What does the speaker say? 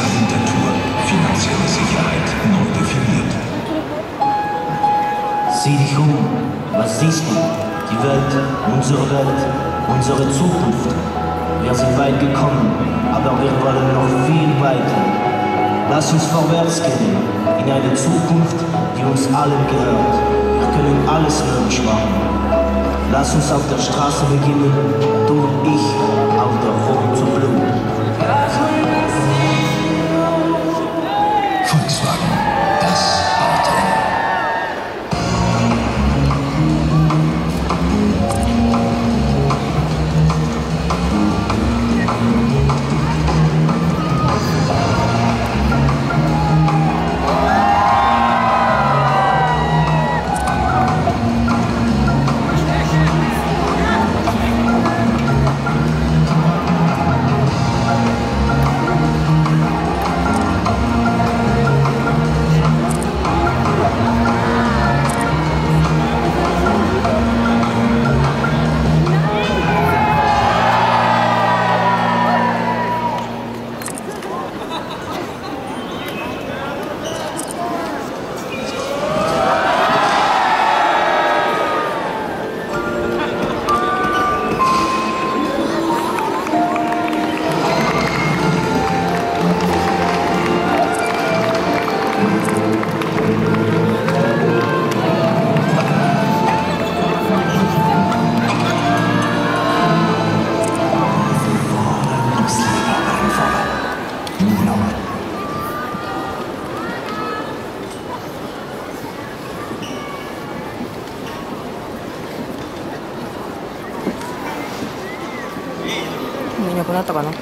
Schweizer Winterthur. Finanzielle Sicherheit neu definiert. Sieh dich um. Was siehst du? Die Welt, unsere Zukunft. Wir sind weit gekommen, aber wir wollen noch viel weiter. Lass uns vorwärts gehen, in eine Zukunft, die uns allen gehört. Wir können alles möglich machen. Lass uns auf der Straße beginnen, du und ich, auf der Road to Blue. Volkswagen, das Auto. いなくなったかな。